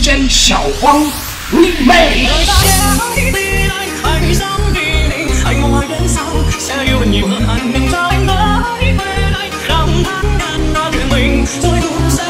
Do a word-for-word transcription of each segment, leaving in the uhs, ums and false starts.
J 小光，Remake。 anh mong ai đến sau sẽ yêu mình nhiều hơn anh đừng cho anh nói về đây năm tháng ngàn năm chuyện mình rồi cũng sẽ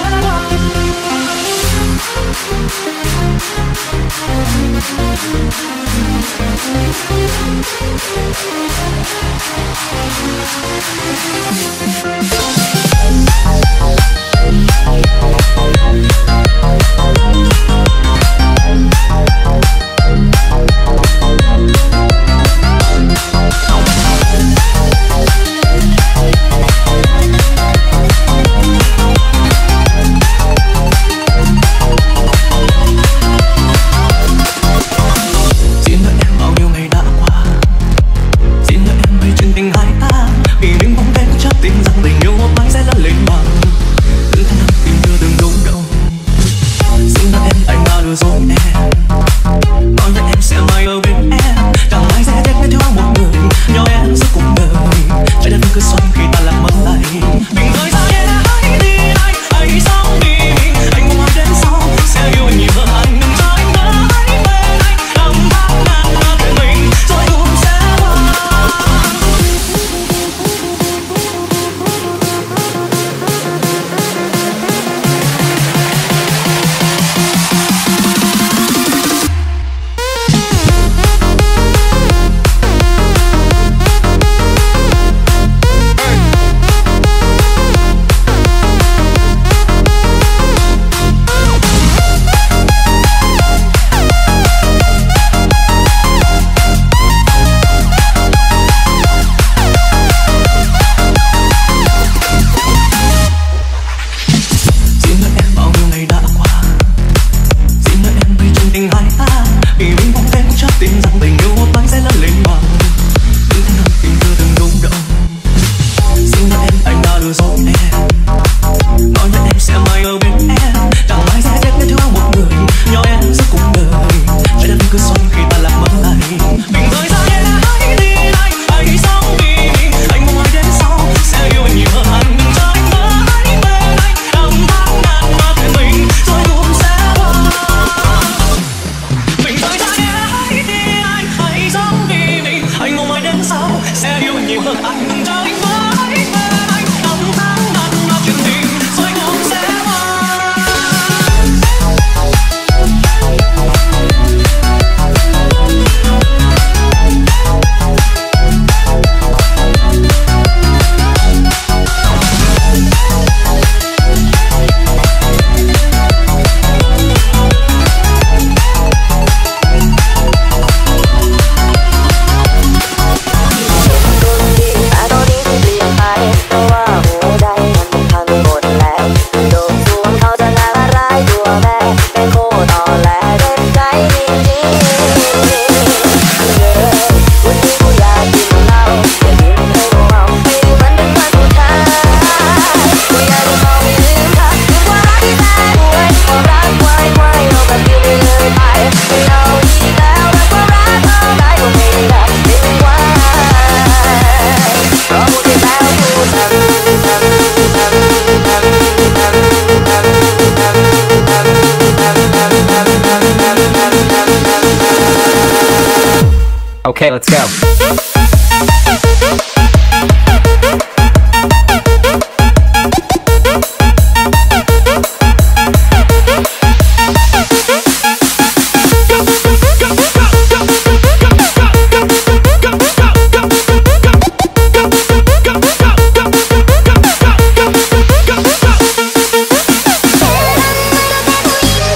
Okay, let's go.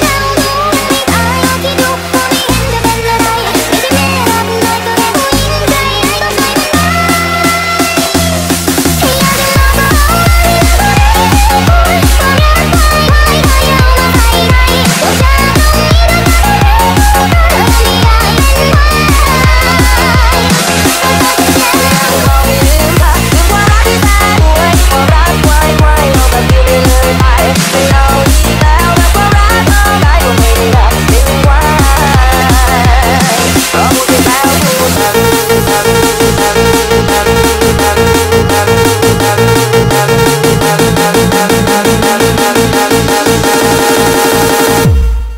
Hãy subscribe cho kênh Ghiền Mì Gõ để không bỏ lỡ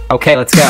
Okay, let's go.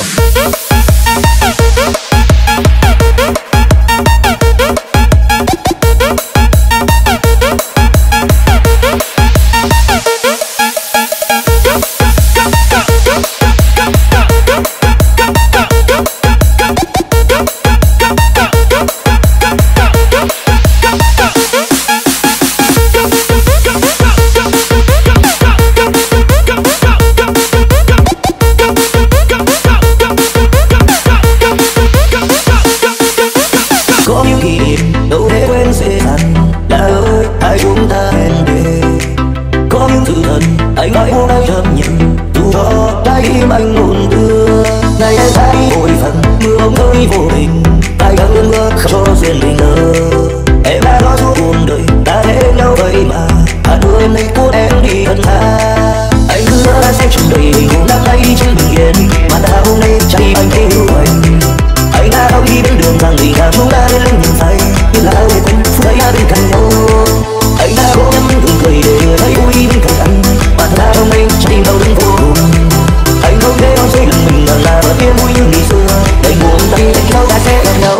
Có những kỷ niệm đâu thể quên dễ dàng, là ơi hai chúng ta hẹn về. Có những thứ thật anh nói hôm nay chấp nhận, dù cho trái tim anh buồn thương. Ngày em thấy vội phần mưa bóng tối vô tình, tay đang ương ước cho duyên mình nở. Em đã nói suốt cuộc đời ta để nhau vậy mà, hạt mưa em nay cuốn em đi thật xa. Anh hứa sẽ chung đời mình cùng nắm tay chân bình yên, mà ta hôm nay trái anh yêu anh. Anh đã đâu đi đến đường rằng mình đã chúng ta đến lên nhìn thấy, như là để quên phút ấy bên cạnh nhau. Anh đã cố nhắm gừng cười để người thấy vui bên cạnh anh, mà thật ra hôm nay trái tim đau đớn vô cùng. Anh không để nói dối lần mình là là vẫn yên vui như ngày xưa, đầy buồn tay anh nhau ta sẽ gặp nhau.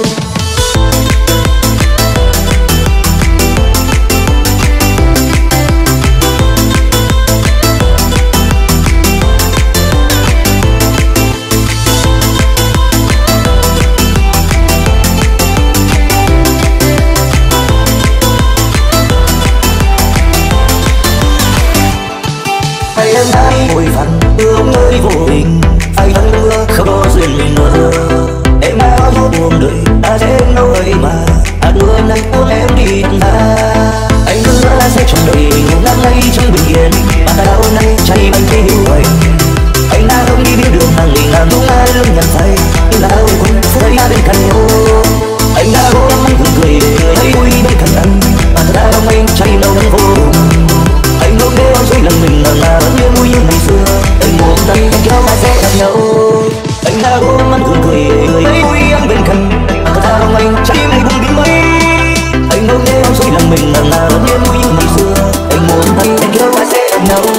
Em đã vội vàng ước nơi vô tình, anh vẫn ước không có duyên mình nữa. Em đã nói suốt cuộc đời ta sẽ đâu vậy mà, hạt mưa em nay cuốn em đi thật xa. Anh hứa là sẽ trong đời mình cùng nắm lấy chân bình yên, mà ta hôm nay trái anh yêu anh. Anh đã không đi biết đường rằng mình làm đúng ai lưng nhận thấy, nhưng là ôi quên phút ấy bên cạnh nhau. Anh đã cố gắng gượng cười để người thấy vui bên cạnh anh, mà thật ra hôm nay trái đau đớn vô cùng. Anh không để nói dối lần mình là là vẫn yêu vui như ngày xưa, anh buông tay anh kéo ta sẽ gặp nhau. Anh đã cố gắng gượng cười để người thấy vui anh bên cạnh, mà thật ra hôm nay trái tim này buông tiếng mấy. Anh không để nói dối lần mình là là vẫn yêu vui như ngày xưa, anh buông tay anh kéo ta sẽ gặp nhau.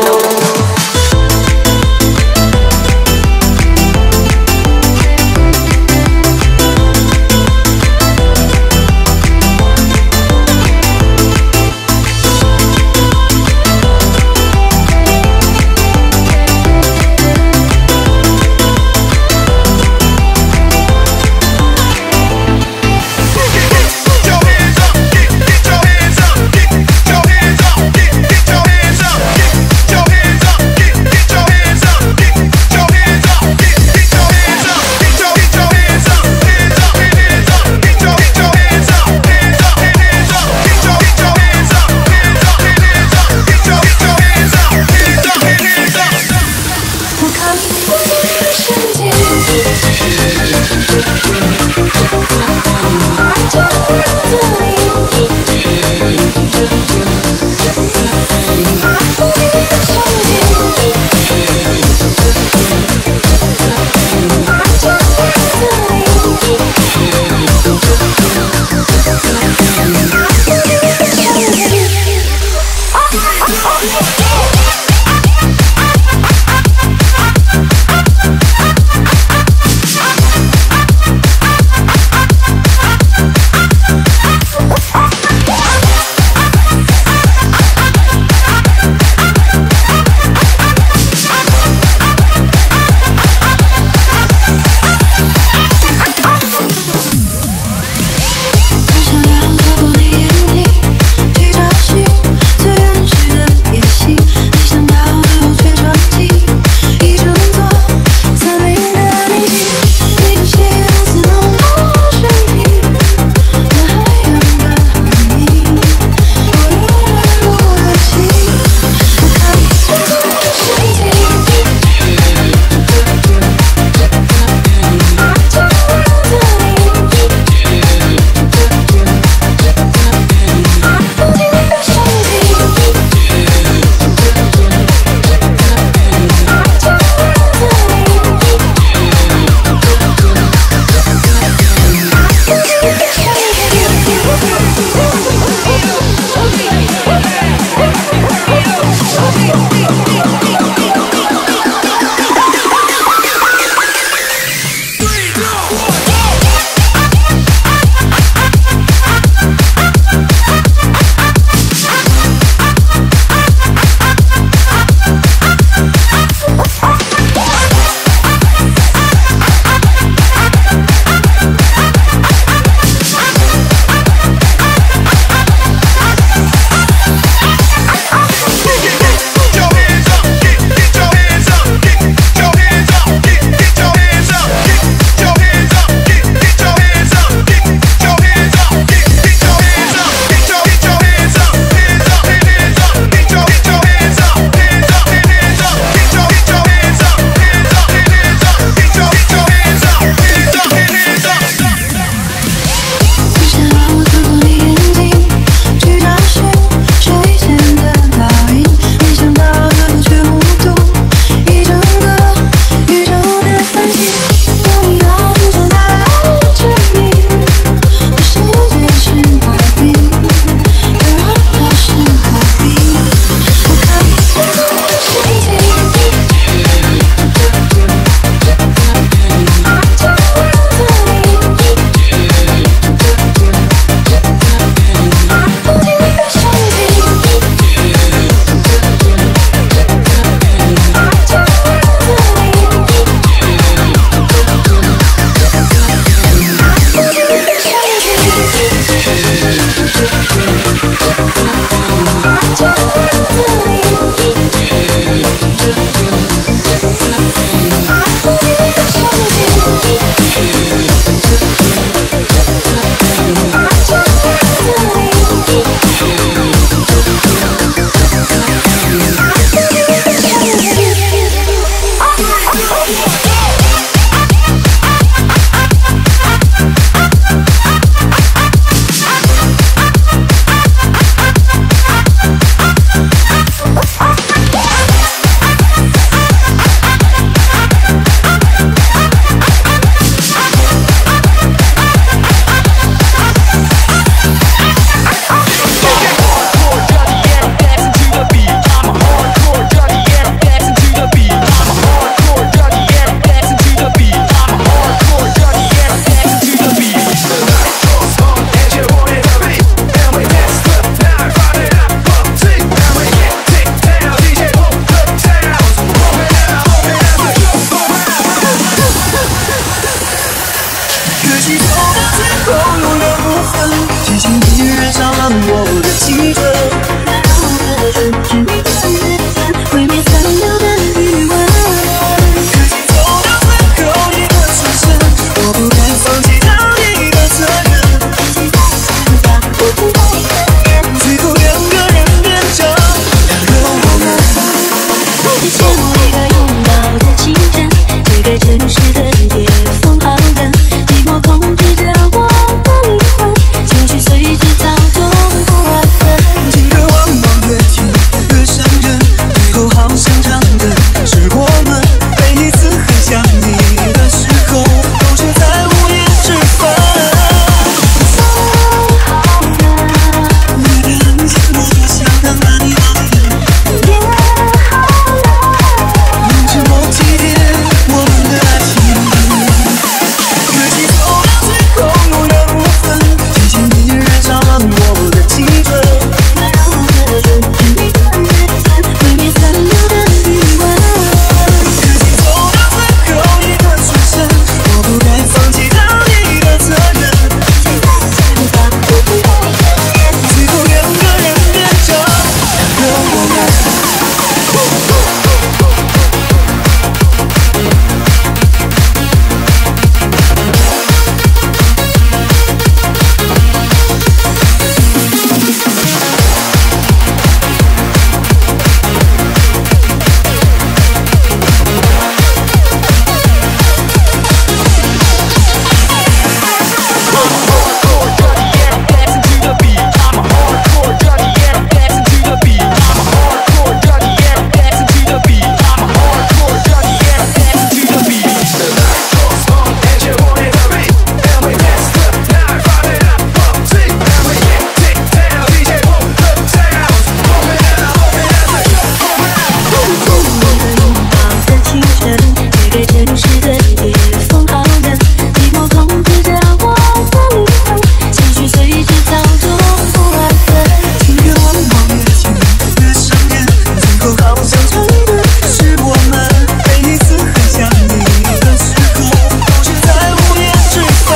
对比封好的寂寞控制着我的灵魂，情绪随之跳动不安分。 情越往往越近越伤人，最后好像真的是我们每一次很想你的时候，都是在无言之分。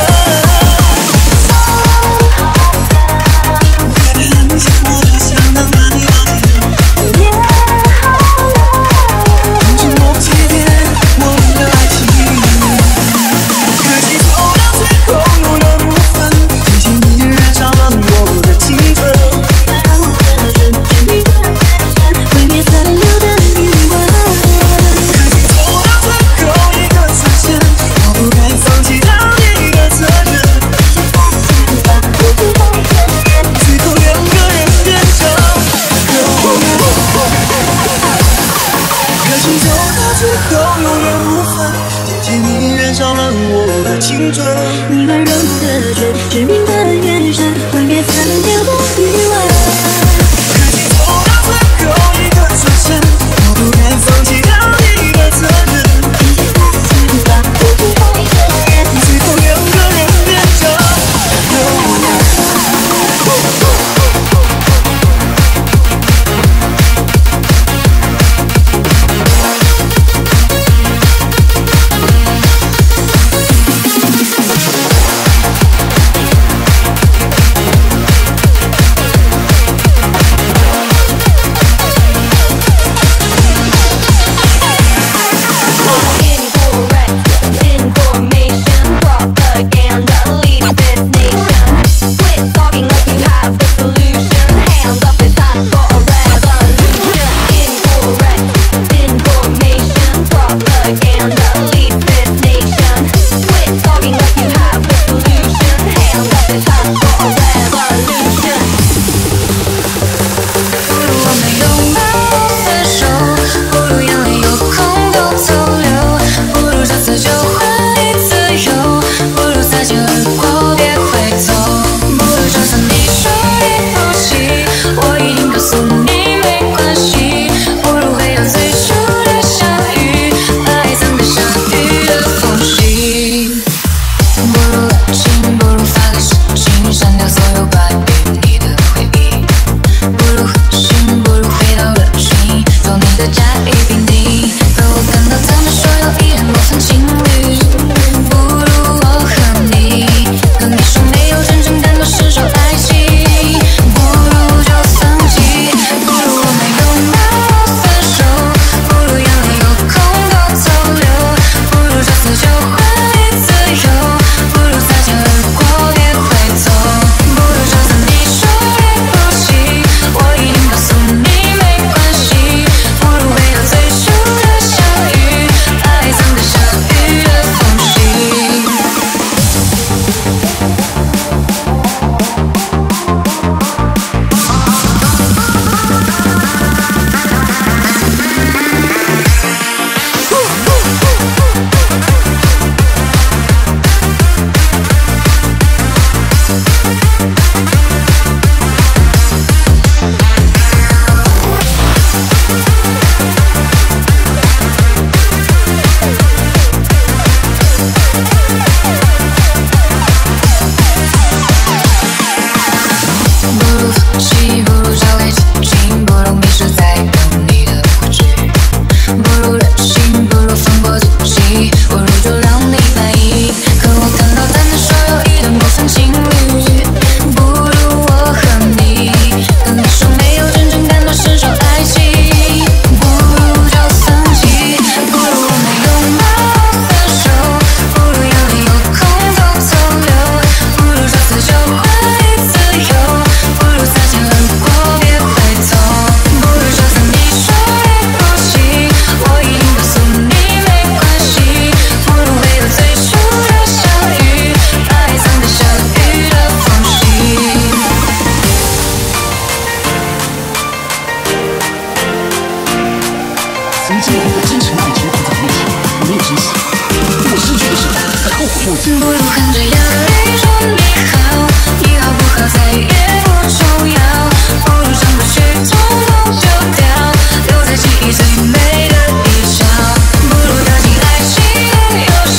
很想我的想能把你忘记， 也好了， 用沉默欺骗我们的爱情。可惜走到最后有缘无分，谢谢你燃烧了我的青春。 让我的人对你的眼神毁灭残留的余温。 可惜走到最后一个转身，我不该放弃到你的责任。最后两个人变成永远。可惜走到最后有缘无分，谢谢你燃烧了我的青春。 你温柔的唇，致命的眼神，毁灭残留的余温。 可惜走到最后一个转身，我不该放弃到你的责任。最后两个人变成永远。 Information, propaganda, lead this nation. Quit talking like you have the solution. Hands up, it's time for a revolution. Incorrect information, propaganda, lead this nation. Quit talking like you have the solution. Hands up, it's time for a revolution. 不如我们拥抱分手，不如眼泪有空都走流，不如这次就换你自由，不如擦肩而过别回头，不如就算你说你不行，我一定告诉你没关系，不如回到最初的相遇，把爱藏在下雨的缝隙，不如爱情，不如发个视频，删掉所有关于你的回忆。不如核心，不如回到热情，做你的甲乙丙丁。可我看到他们说有一人不分情侣，不如我和你。可你说没有真正感动是种爱情，不如就放弃。不如我们拥抱分手，不如眼泪有空都走流，不如这次就换你自由，不如擦肩而过别回头，不如就算你说你不行，我一定告诉你没关系，不如回到最初的相遇，把爱藏在下雨的缝隙。不如放弃，不如找回激情，不如迷失在等你的过去，不如任性，不如放过自己，不如就让你满意。可我看到他们说有一对不分情侣，不如我和你。可你说没有真正感动是种爱情，不如就放弃。不如我们拥抱分手，不如眼泪有空都走流，不如这次就换你自由，不如擦肩而过别回头，不如就算你说你不行，我一定告诉你没关系，不如回到最初的相遇，把爱藏在下雨的缝隙。 曾经有一个真诚的爱情放在面前，我没有珍惜，我失去的时候才后悔莫及。 不如含着眼泪说你好，你好不好再也不重要，不如将过去统统丢掉，留在记忆最美的一角，不如掉进爱情的游戏。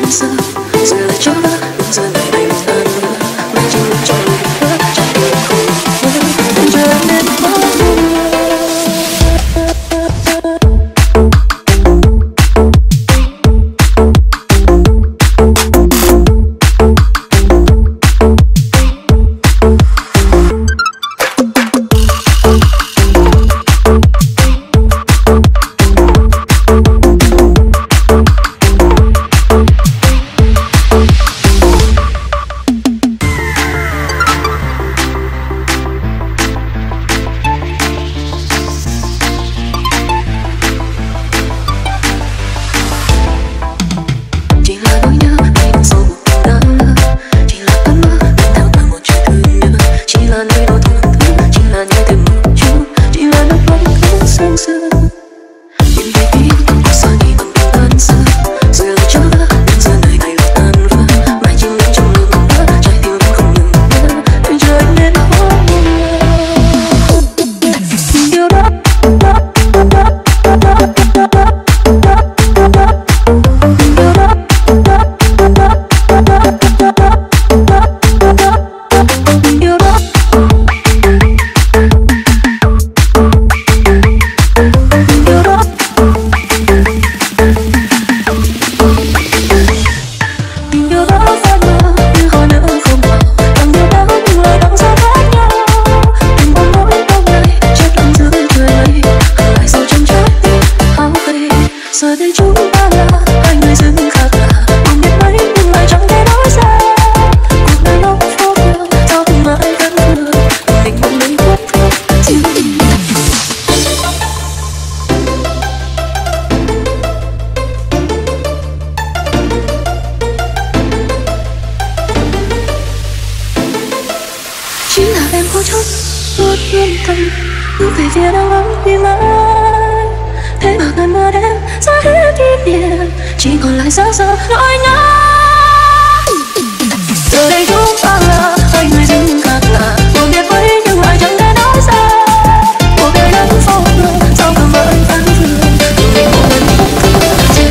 đơn sơ giờ lại cho lỡ nhưng giờ này này một tan vỡ mai chỉ muốn cho mình vỡ trái tim không vỡ đừng chờ em đến quá buồn. Chỉ còn lại xa xa nỗi nhớ. Giờ đây chúng ta là hai người dưng khác lạ, buồn biết mấy nhưng lại chẳng thể nói ra. Cuộc đời đang vô thường, sao cứ mãi phán thường, mình một lần không thừa gì.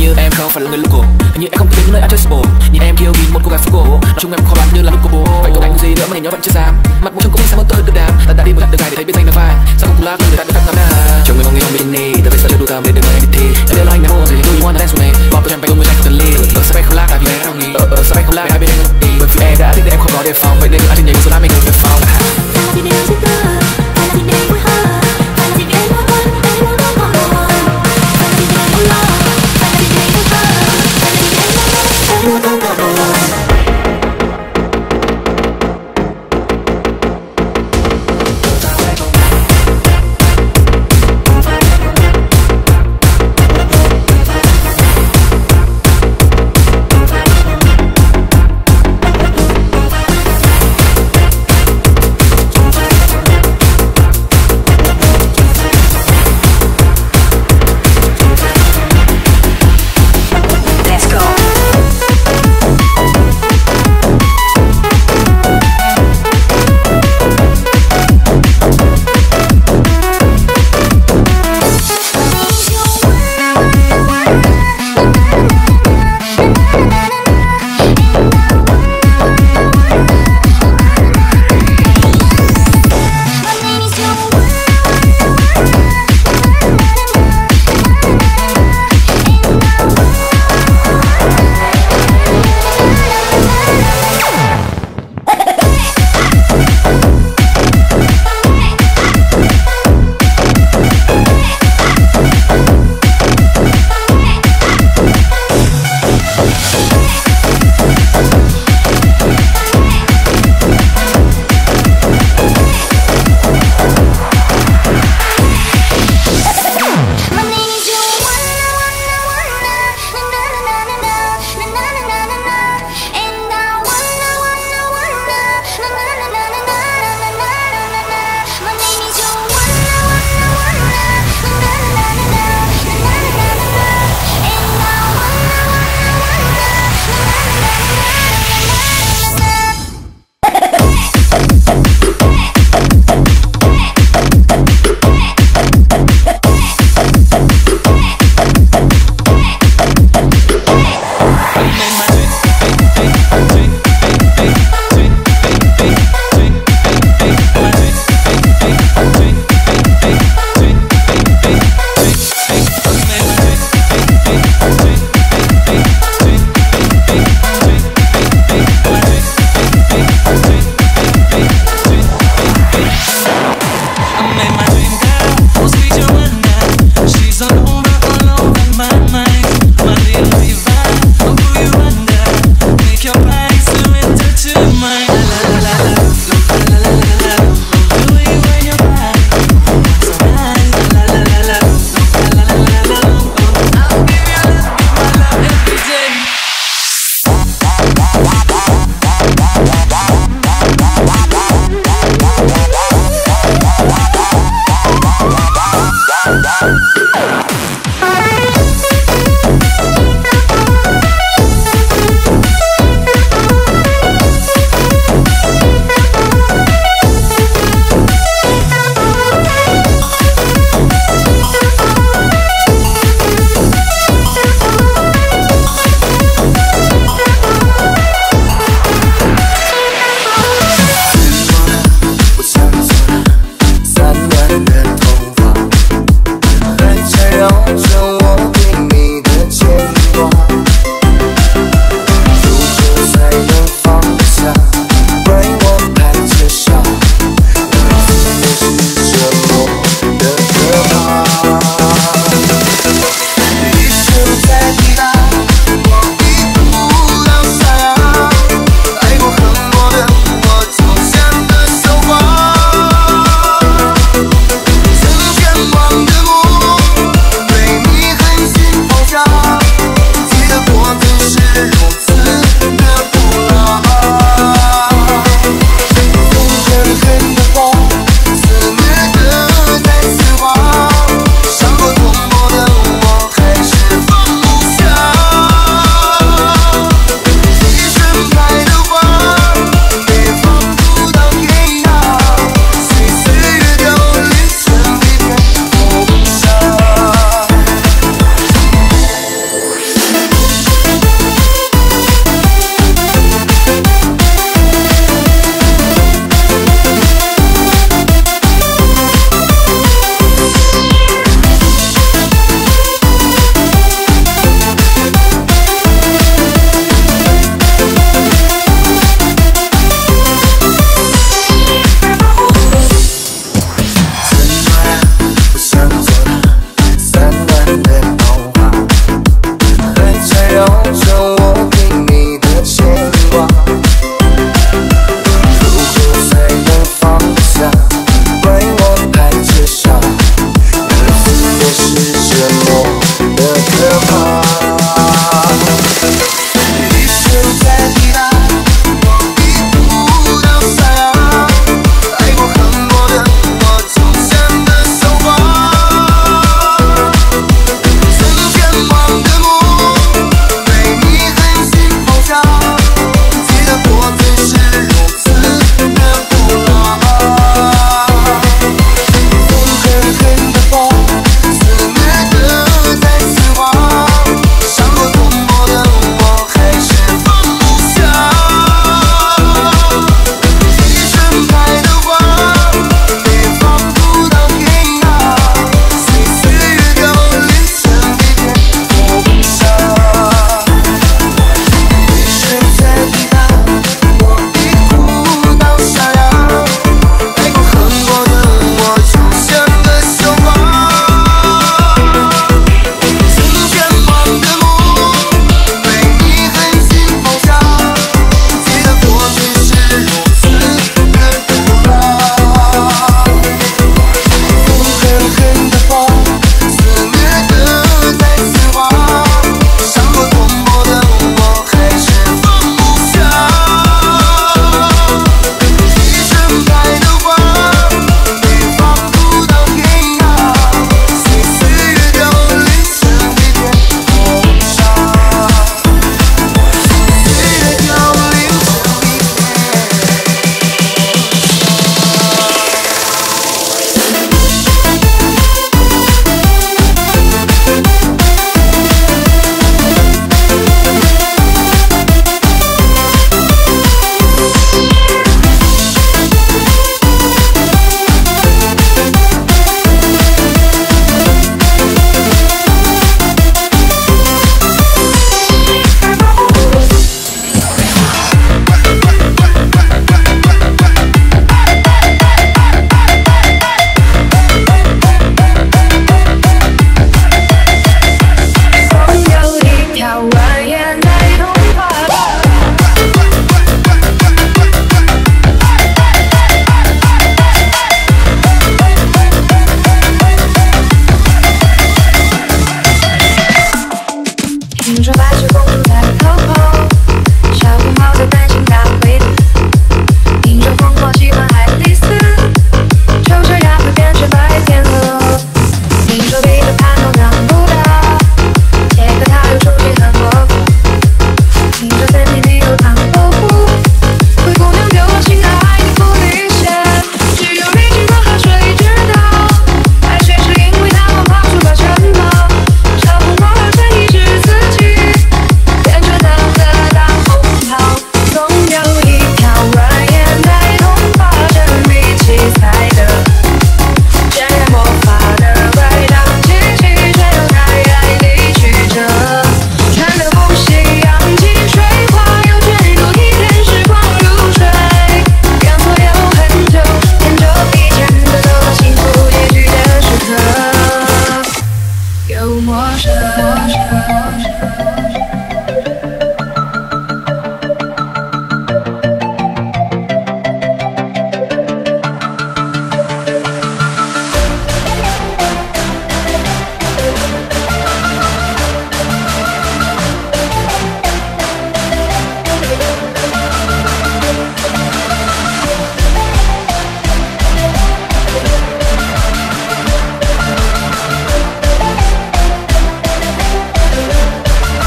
như em không phải là người local, hình như em không tìm đến nơi accessible. Nhìn em kiêu vì một cô gái phố cổ, nói chung em khó bán như là lúc của bố. Vậy còn anh gì nữa mà nhìn nhỏ vẫn chưa dám. Mặt mũi trông cũng đi sao mơ tôi được đám. Ta đã đi một đoạn đường dài để thấy biết danh là vai. Sao không cùng lắc người ta được tăng ngắm na. Chồng người mong nghĩ không biết tin đi, ta phải sao đưa đua tao để đừng ai đi. Em đều là anh em ôm gì, do you wanna dance with me? Bỏ tôi chẳng phải ôm người anh không cần ly. Ờ sao anh không lắc tại vì em đồng ý. Ờ ờ sao anh không lắc hai bên em đồng ý. Bởi vì em đã thích để em không có đề phòng, vậy nên anh chỉ nhảy một số lá mình được phòng. 我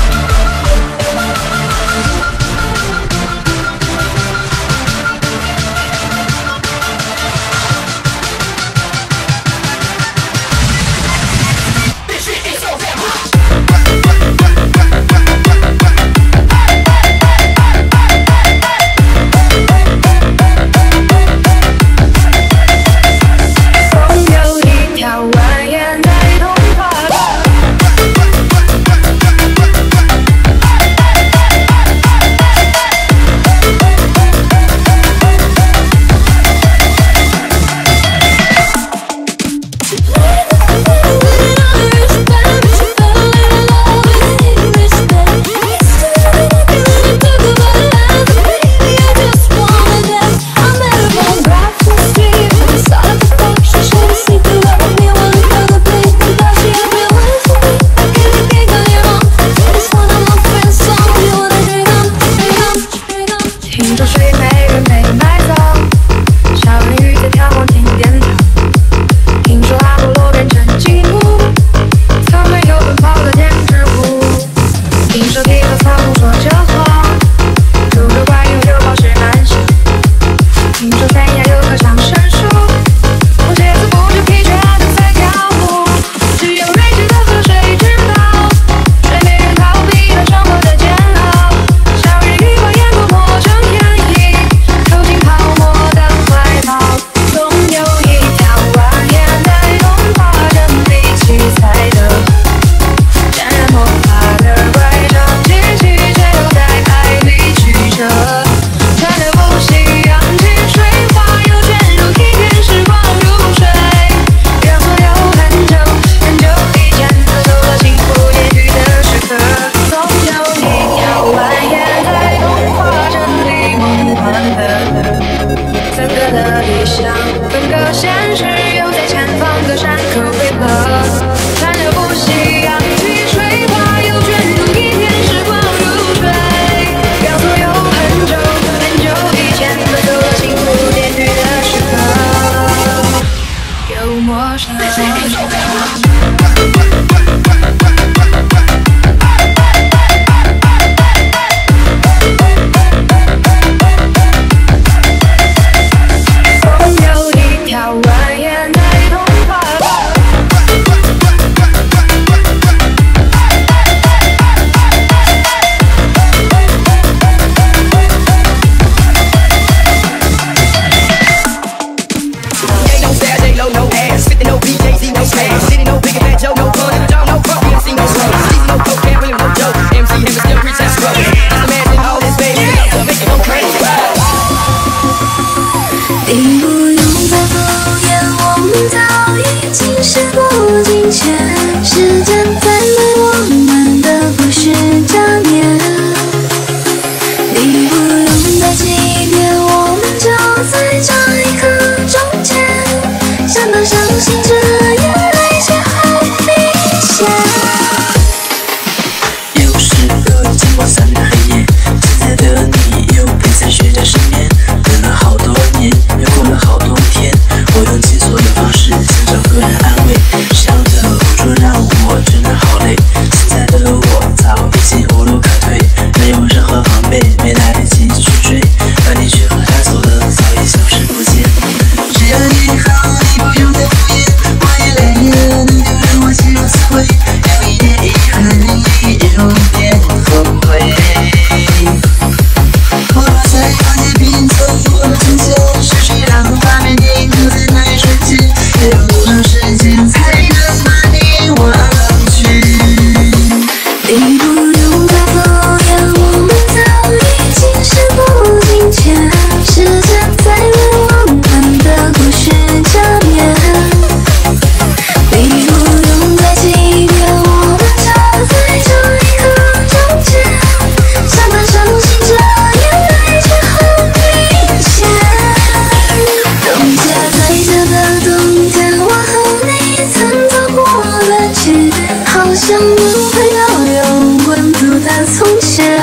像轮回漂流，温度的从前。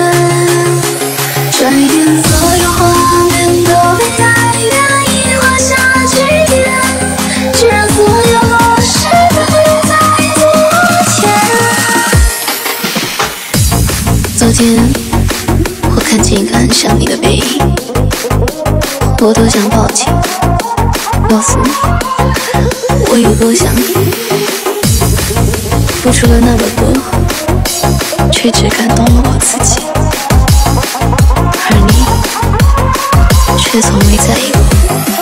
转眼所有画面都被改变，已画下句点，只让所有故事都留在昨天。昨天，我看见一个很像你的背影，我多想抱紧，告诉你，我有多想你。付出了那么多，却只感动了我自己，而你却从未在意我。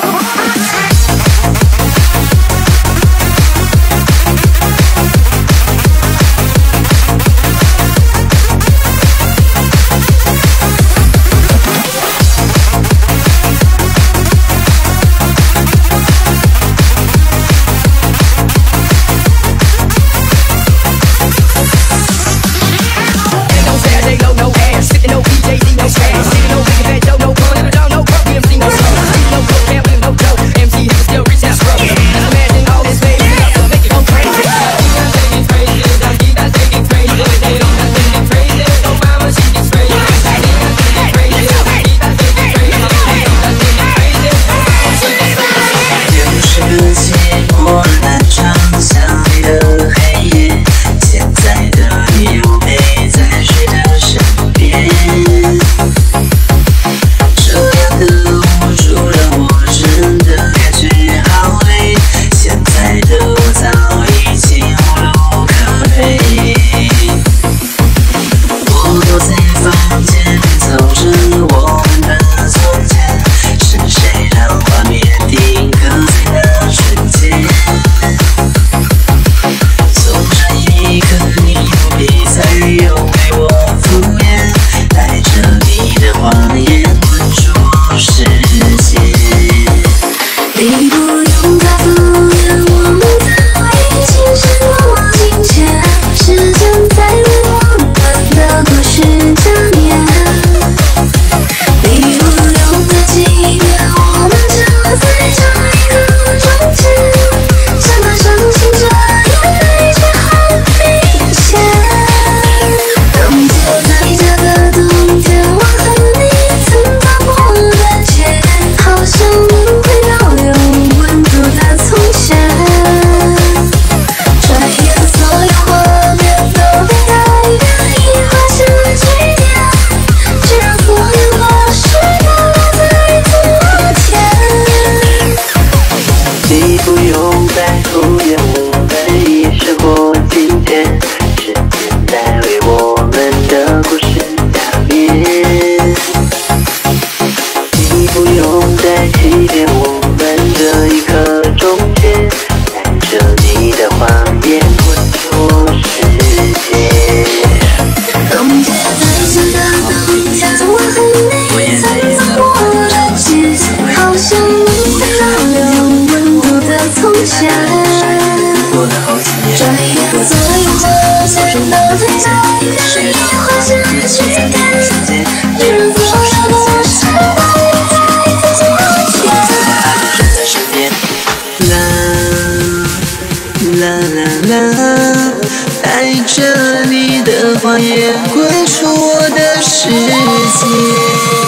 带着你的谎言滚出我的世界。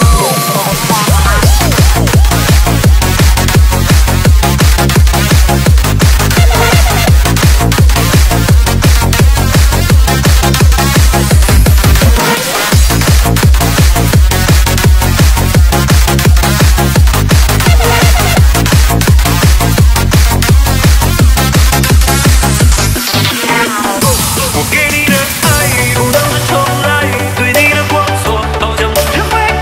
我给你的爱不能重来，对你的过错好像不学会。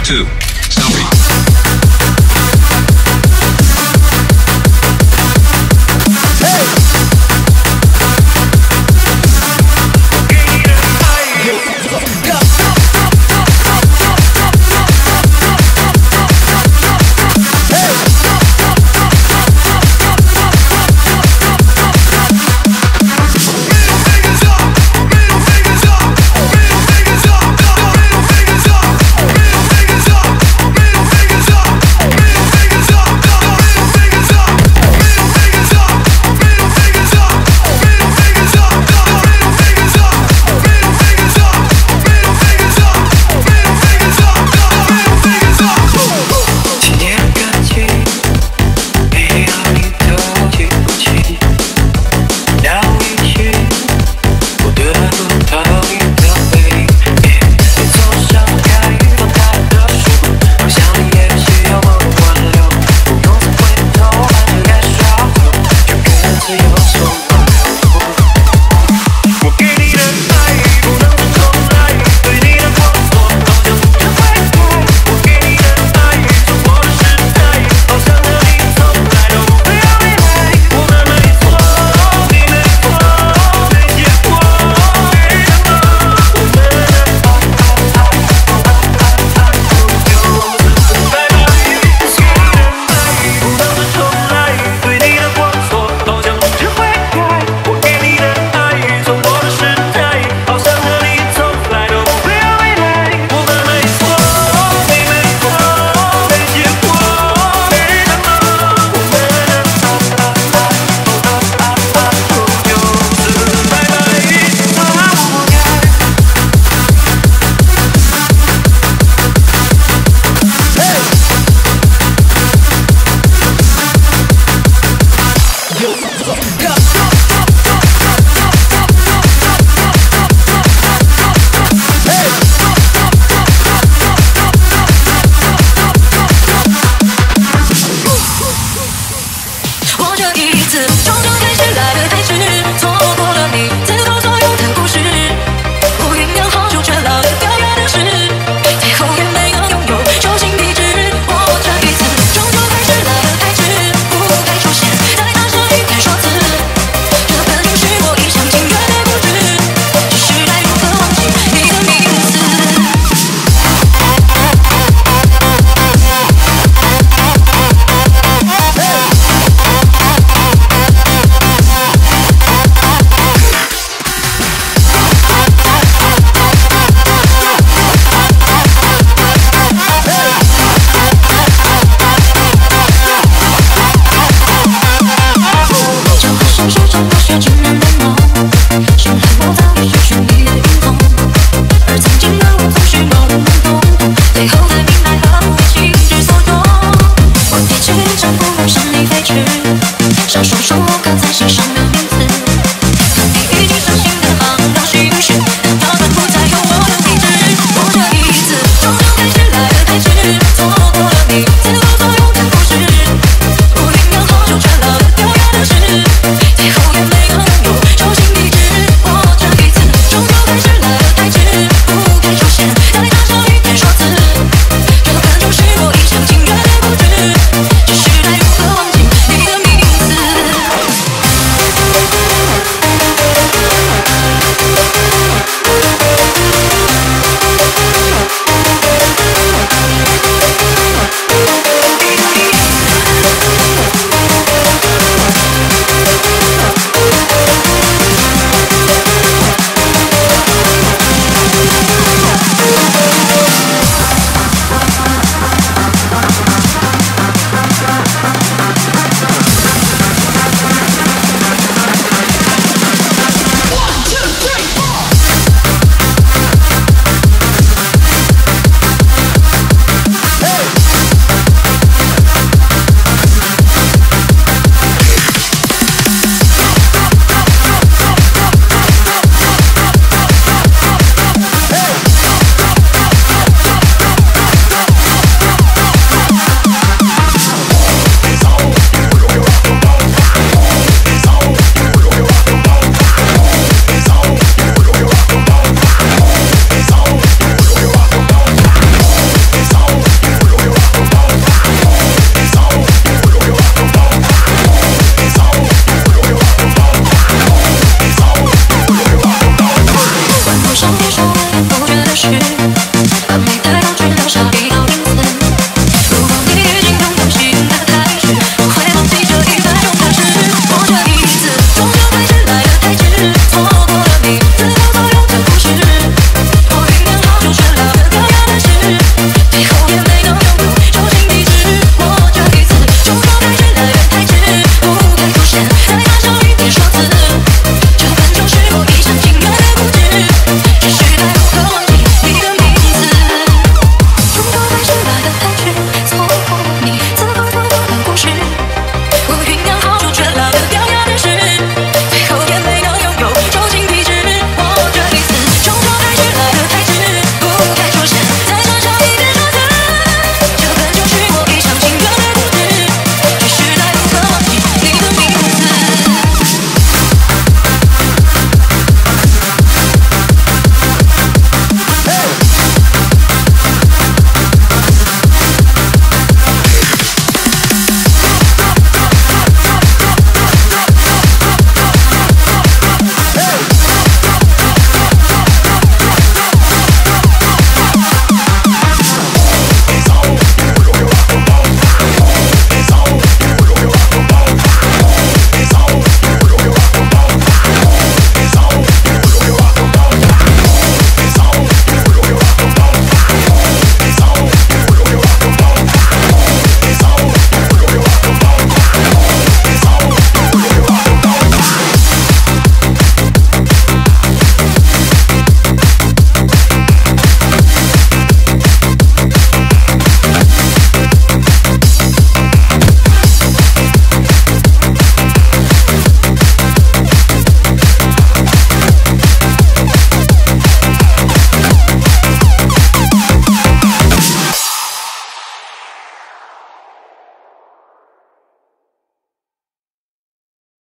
two, selfie.